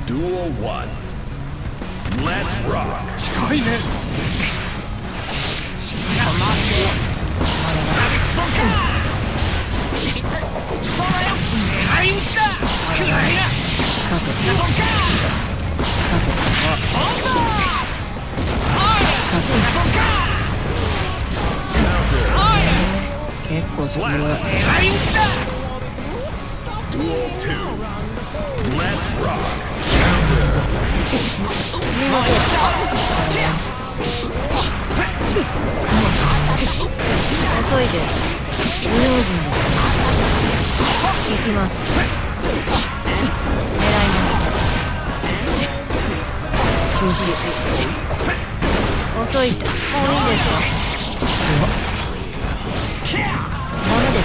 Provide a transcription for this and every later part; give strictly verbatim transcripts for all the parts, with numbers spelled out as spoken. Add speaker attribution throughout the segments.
Speaker 1: Duel one. Let's rock.
Speaker 2: 近いね。それよ。狙い撃ちだ。くらいな。
Speaker 3: 結構強い。
Speaker 2: 狙い撃ちだ。
Speaker 1: Duel two. Let's rock.
Speaker 3: 遅いです。不用心です。行きます。狙います。中止。遅い。もういいですよ。ダメです。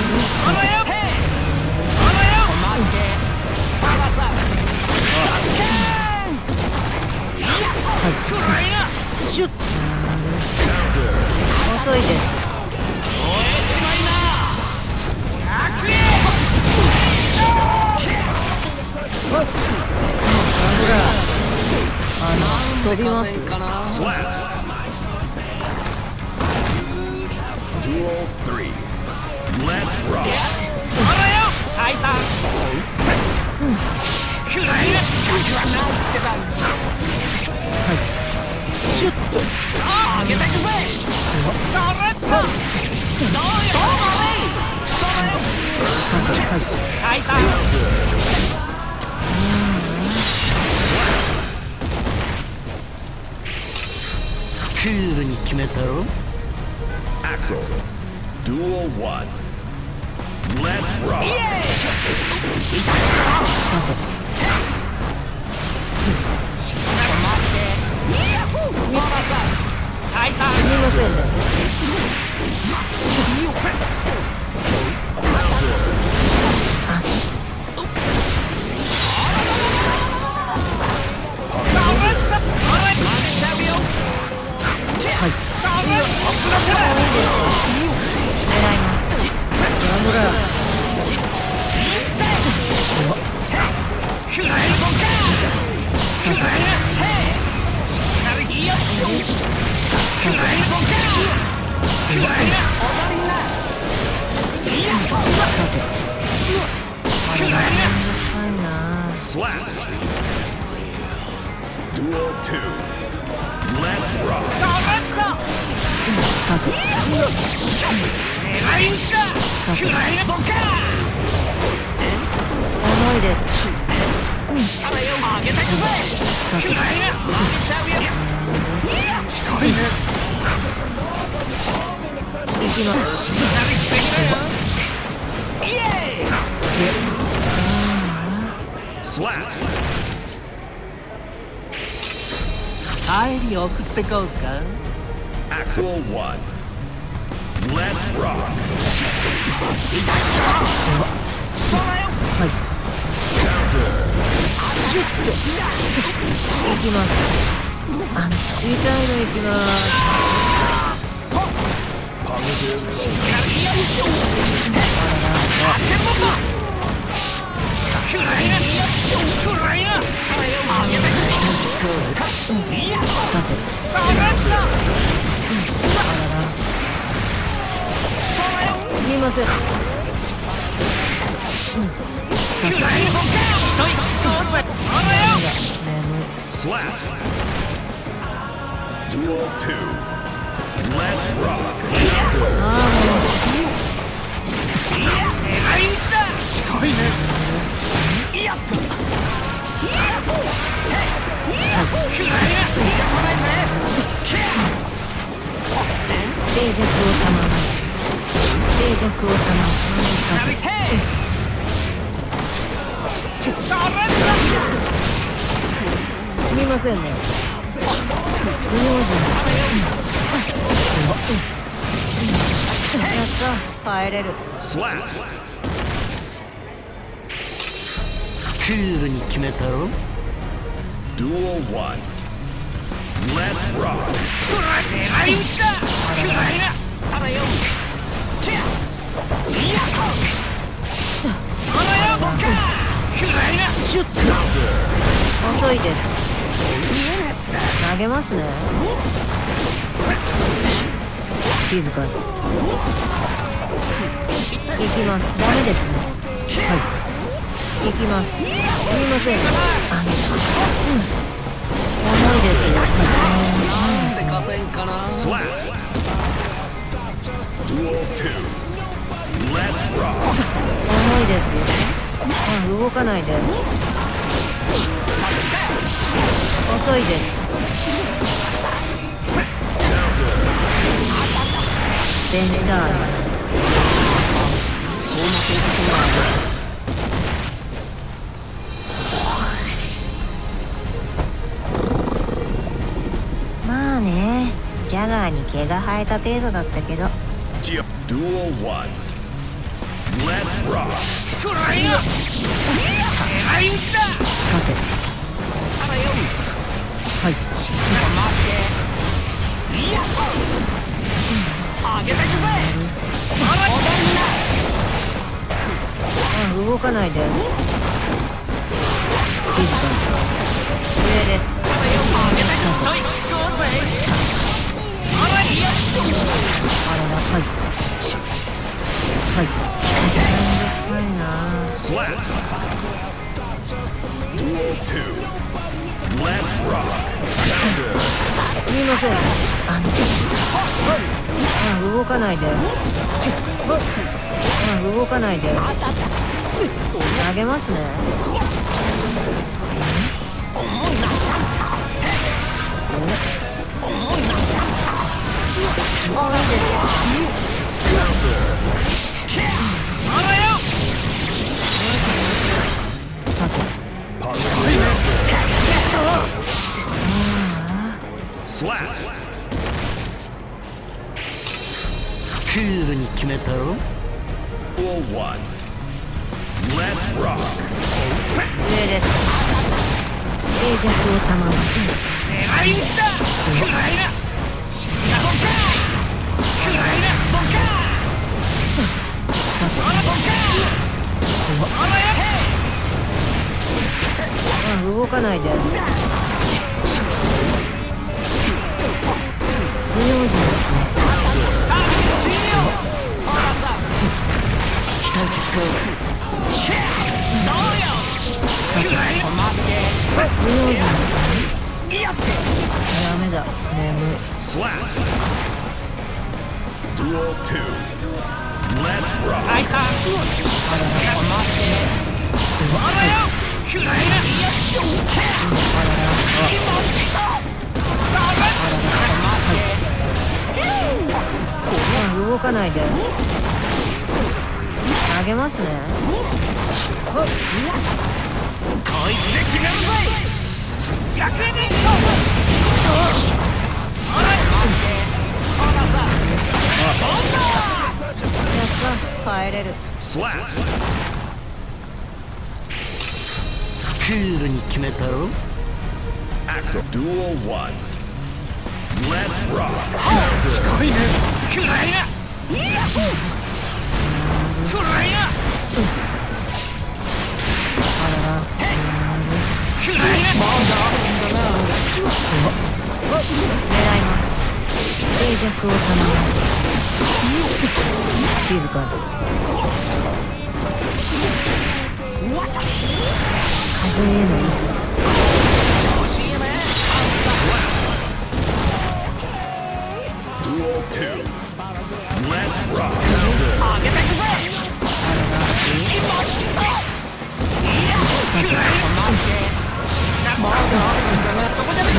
Speaker 3: シュッ。遅いです。あの飛びます。
Speaker 1: Duel three. Let's rock.
Speaker 2: はいた。くらいな仕掛けはないってば。
Speaker 3: シュッと。
Speaker 2: ああ、上げてくぜ。それっと。どうよ。どうまで。それ。はいた。クールに決めたろ。
Speaker 1: Axel. Duel one. Let's rock.
Speaker 2: イエーイ。はいた。
Speaker 3: すみませんね。はい。狙います。やむら。
Speaker 1: Slap. Duel two. Let's rock.
Speaker 3: 重いです。行きます。
Speaker 1: Slap.
Speaker 2: 帰り送ってこうか。
Speaker 1: Axel one. Let's rock.
Speaker 3: はい。シュッと。行きます。あの痛いの行きます。すみません。
Speaker 1: Slap. Duel two. Let's rock.
Speaker 3: 静寂を賜る。静寂を賜る。すみませんね。不用心。やった、帰れる。
Speaker 1: Slap.
Speaker 2: クールに決めたろ。
Speaker 1: Duel one. Let's rock.
Speaker 2: 狙い撃ちだ。くらいな。ただよ。チェア。いや。あらよ。くらいな。
Speaker 3: シュッと。 遅いです。投げますね。静かに行きます。ダメですね。はい、行きます。すみません。あの、うん、重いですよ。
Speaker 2: なんで勝てんかな。
Speaker 1: Slap. Duel two. Let's rock.
Speaker 3: 重いですよ。あ、動かないで。遅いです。ベンチャー
Speaker 2: そうな性格がある。
Speaker 3: まあね、ジャガーに毛が生えた程度だったけど。
Speaker 1: Duel one. Let's rock.
Speaker 2: くらいな。狙い撃ちだ。
Speaker 3: さて、
Speaker 2: あらよ。
Speaker 3: はい、
Speaker 2: 待って。いや。上げてくぜ。あらよ。
Speaker 3: あ、動かないで。静かに上です。
Speaker 2: あらよ。上げてくぜ。はい、つこうぜ。あらよ。
Speaker 3: あれだ、はいはい、めんどくさいな。
Speaker 1: Slap. Duel two. Let's rock. Counter.
Speaker 3: すみません。あの、あ、動かないで。あ、動かないで。投げますね。さて、
Speaker 1: Slap.
Speaker 2: クールに決めたろ。
Speaker 1: Duel one. Let's rock.
Speaker 3: 上です。静寂を賜る。
Speaker 2: 狙い撃ちだ。くらいな。死んだボンカー。くらいな。ボンカー。あらボンカー。あらやへ。
Speaker 3: あ、動かないで。不用心ですね。
Speaker 2: さあ、死ねよ。ほらさ。期待きつこう。シェッ。どうよ。くらいな。待って。
Speaker 3: 不用心ですね。
Speaker 2: やっ
Speaker 3: ダメだ。眠い。
Speaker 1: Slap. Duel two. Let's rock.
Speaker 2: 開いた。待って。あらよ。くらいな。よっしょ。
Speaker 3: あ、動かないで。投げますね。
Speaker 2: こいつで決めるぜ。逆に。あら待って。ほらさ。
Speaker 3: やった、帰れる。
Speaker 1: Slap.
Speaker 2: クールに決めたろ。
Speaker 1: Axel. Duel one. Let's rock.
Speaker 2: すごいね。くらいな。くらいな。
Speaker 3: あらら。
Speaker 2: くらいな。まだあるんだな。
Speaker 3: 狙います。静寂を賜る。静かに。風への意図。
Speaker 2: 調子いいね。
Speaker 1: Duel two. Let's rock.
Speaker 2: 上げてくぜ。決まった。いや、くらいな。待って。まだあるんだな。そこじゃない。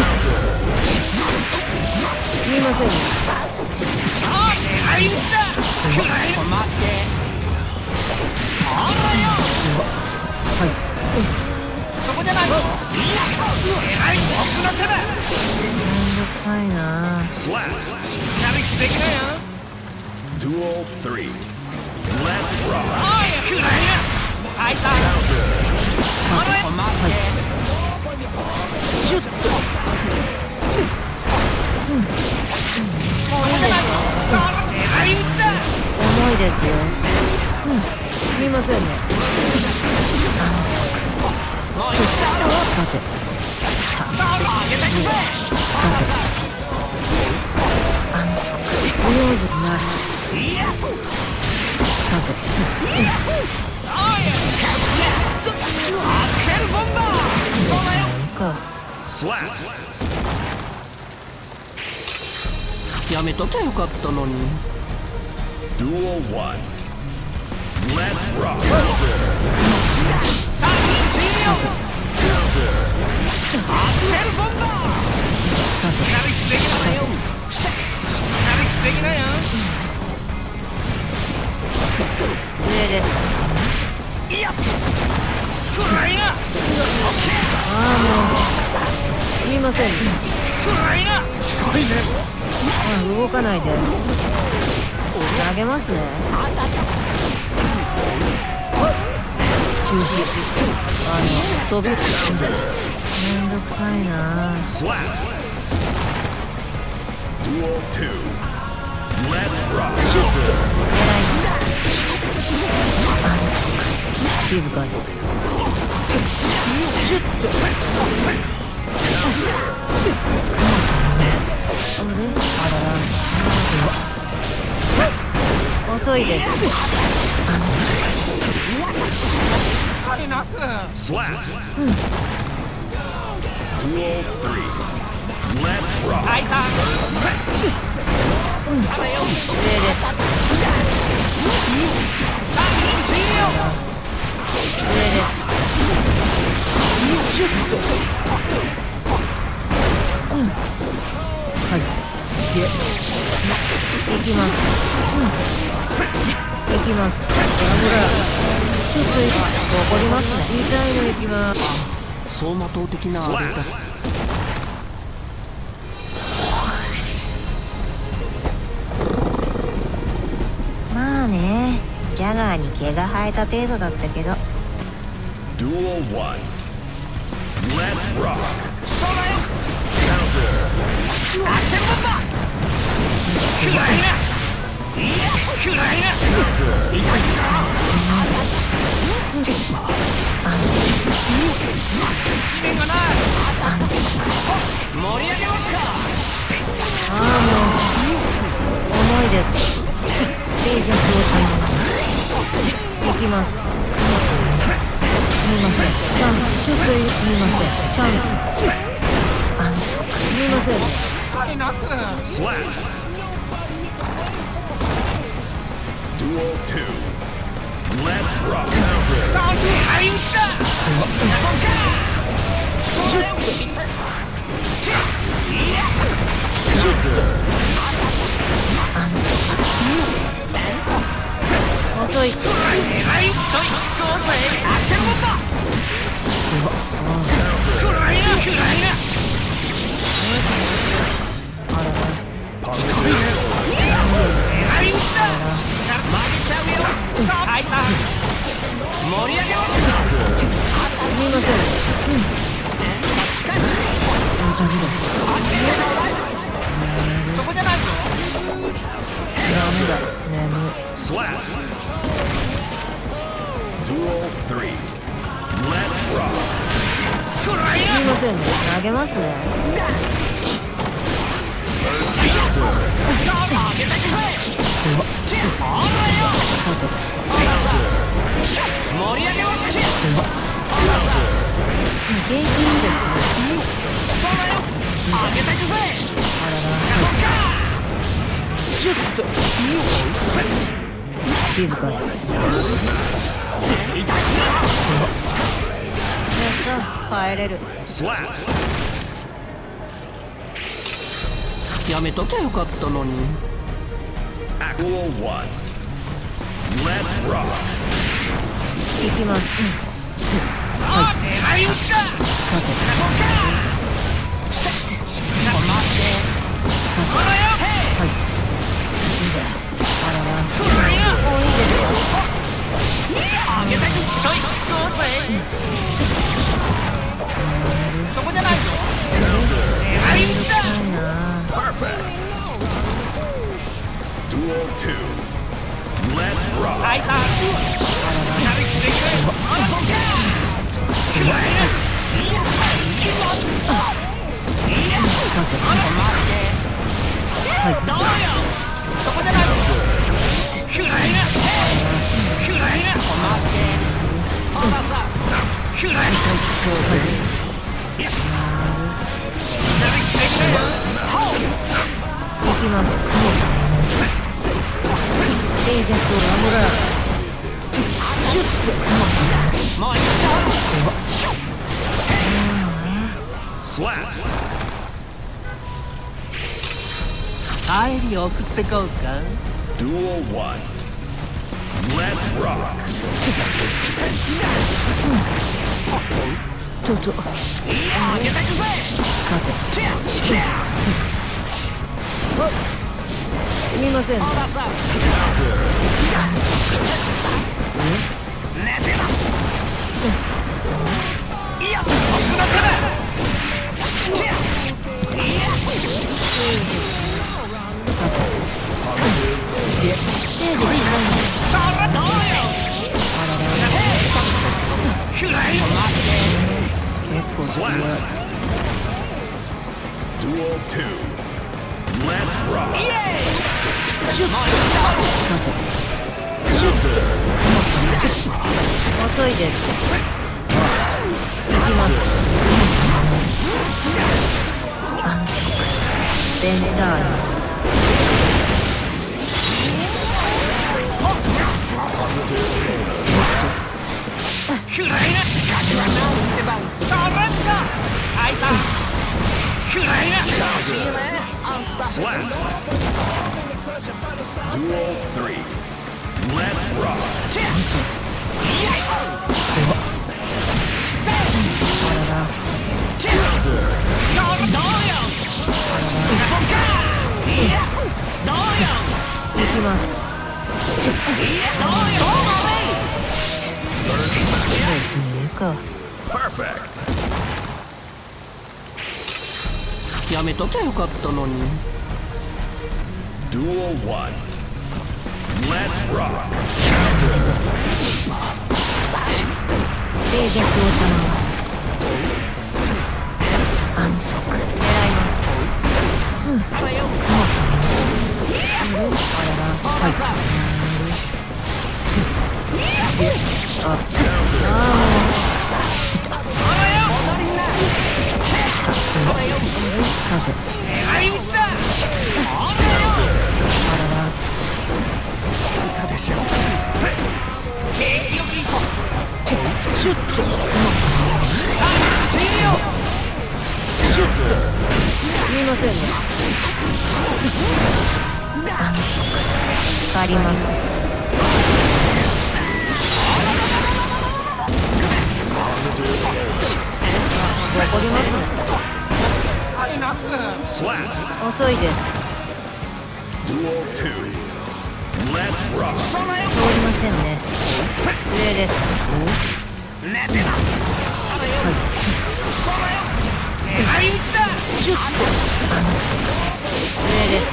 Speaker 3: すみません。
Speaker 2: あ、狙い撃ちだ。くらいな。待って。あらよ。
Speaker 3: はい。
Speaker 2: そこじゃない。いや、狙い僕の手だ。
Speaker 3: めんどくさいな。
Speaker 1: Slap.
Speaker 2: やる気できないよ。
Speaker 1: Duel three. Let's rock.
Speaker 2: ああ、くらいな。開いた。あれ待って。シュッと。
Speaker 3: うん。もういいですよ。
Speaker 2: 狙い撃ちだ。
Speaker 3: 重いですよ。うん。すみませんね。あの、そうか。
Speaker 2: もう一緒。
Speaker 3: さて。
Speaker 2: さあ上げてくぜ。
Speaker 3: 安息名字なしさて
Speaker 2: おいスカウトアクセルボンバー。そうだよ。
Speaker 3: か
Speaker 1: Slap.
Speaker 2: やめときゃよかったのに。
Speaker 1: Duel one. Let's rock.
Speaker 2: さあ終了。アクセルボンバー。
Speaker 3: さて
Speaker 2: なるきできないよ。なるきできないよ。
Speaker 3: 上です。
Speaker 2: いやフライが。オッケー。
Speaker 3: ああもうすいません
Speaker 2: フライが近いね。
Speaker 3: あ動かないで投げますね中止あの飛びめんどくさいな
Speaker 1: Slap. Duel two. Let's rock.
Speaker 3: 静かにシュッとあれあらら遅いです
Speaker 1: Slap. Duel three. Let's rock.
Speaker 2: 開いた。
Speaker 3: 上です
Speaker 2: さあ終了。
Speaker 3: 上ですシュッとうんはいで行きますうん行きますほらちょっと怒りますね痛いの行きます
Speaker 2: 走馬灯的な
Speaker 1: Slap.
Speaker 3: まあねジャガーに毛が生えた程度だったけど
Speaker 1: Duel one. Let's rock.
Speaker 2: そうだよ。
Speaker 1: Counter.
Speaker 2: アクセルボンバー。フライが。いやフライが。痛いぞ。意味がない。盛り上げますか。
Speaker 3: ああもう重いです静寂を感じ行きますすみませんチャンスちょっとすみませんチャンス安息すみません
Speaker 1: Slap. Duel two. Let's rock. Counter.
Speaker 2: さあはい打ちだ。そうだよ。
Speaker 3: 遅い
Speaker 2: はいと行き着こうぜ。アクセルボンバー。フライがフライが。
Speaker 3: あらら
Speaker 2: はい打ちだ。曲げちゃうよ。さあ開いた。盛り上げますか。
Speaker 3: すみませんうん
Speaker 2: 近い。そこじゃないぞ。
Speaker 3: ダメだ眠い
Speaker 1: Slap. Duel three. Let's rock.
Speaker 2: フライが。
Speaker 3: すみませんね投げますね
Speaker 2: さあ上げてくぜ。ほらよ。
Speaker 3: さて
Speaker 2: 盛り上げますか。
Speaker 3: 元気いいですね
Speaker 2: そうだよ。上げてくぜ。
Speaker 3: あららシュッと静かにやった帰れる
Speaker 1: Slap.
Speaker 2: やめときゃよかったのに。
Speaker 1: Duel one. Let's rock.
Speaker 3: 行きます
Speaker 2: ああ狙い撃ちだ。
Speaker 3: さて
Speaker 2: 待ってほらよ。
Speaker 3: あらら
Speaker 2: フライが。
Speaker 3: もういいですよ
Speaker 2: 上げてくと行き着こうぜ。そこじゃないぞ。狙い撃ちだ。
Speaker 3: ないな
Speaker 1: Perfect. Duel two. Let's rock.
Speaker 2: 開いた。なるきでくれ。あらボケ。フライが。い
Speaker 3: はい
Speaker 2: どうよそこじゃないくらいなくらいなおまけほらさくらい
Speaker 3: 行きます静寂を守らないシュッと
Speaker 2: もう一緒
Speaker 1: Slap.
Speaker 2: 帰り送ってこうか
Speaker 1: Duel one. Let's rock.
Speaker 3: ちょっと
Speaker 2: 上げてくぜ
Speaker 3: さてすみませんね
Speaker 2: ほらさ寝てろいや僕の手だ
Speaker 1: Slap. Duel two. Let's rock.
Speaker 3: 遅いです行きます安息ベンターニ
Speaker 2: くらいな仕掛けはなんてばそれんかあいたくらいな調子いいねあんた
Speaker 1: Slap. Duel three. Let's rock.
Speaker 3: 行きます別にいいか
Speaker 1: Perfect.
Speaker 2: やめときゃよかったのに
Speaker 1: Duel one. Let's rock.
Speaker 3: 静寂を賜る安息狙いますうん雲様いるあららはいああさてあらら
Speaker 2: 嘘でしょ
Speaker 3: シュッとシュッとすみませんね安息借ります怒りますね
Speaker 1: Slap.
Speaker 3: 遅いです
Speaker 1: Duel two. Let's rock.
Speaker 3: 通りませんね上ですシュッと上です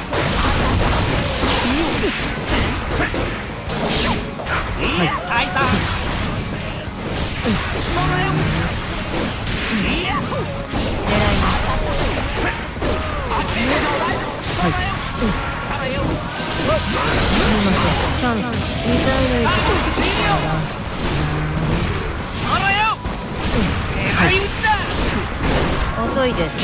Speaker 3: 狙いますはいすみませんチャンスにたいのいち遅いです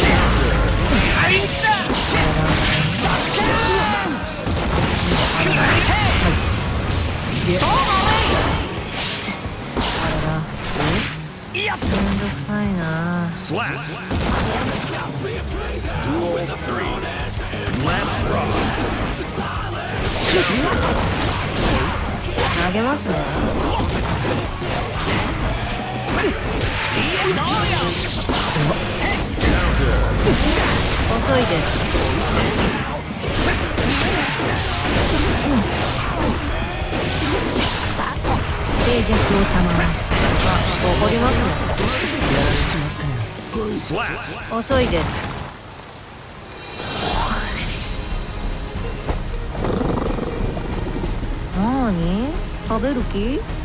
Speaker 3: めんどくさいな
Speaker 1: Slap. Duel three. Let's rock.
Speaker 3: 投げますね遅いです静寂をたまらん怒りますね
Speaker 1: Slap.
Speaker 3: 遅いですなーに食べる気